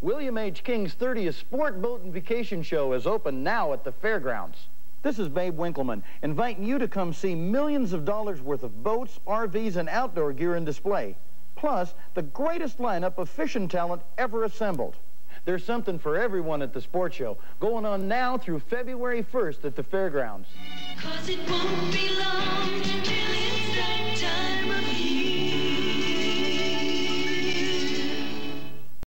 William H. King's 30th Sport Boat and Vacation Show is open now at the fairgrounds. This is Babe Winkleman, inviting you to come see millions of dollars worth of boats, RVs, and outdoor gear in display. Plus, the greatest lineup of fishing talent ever assembled. There's something for everyone at the Sport Show, going on now through February 1st at the fairgrounds. 'Cause it won't be long.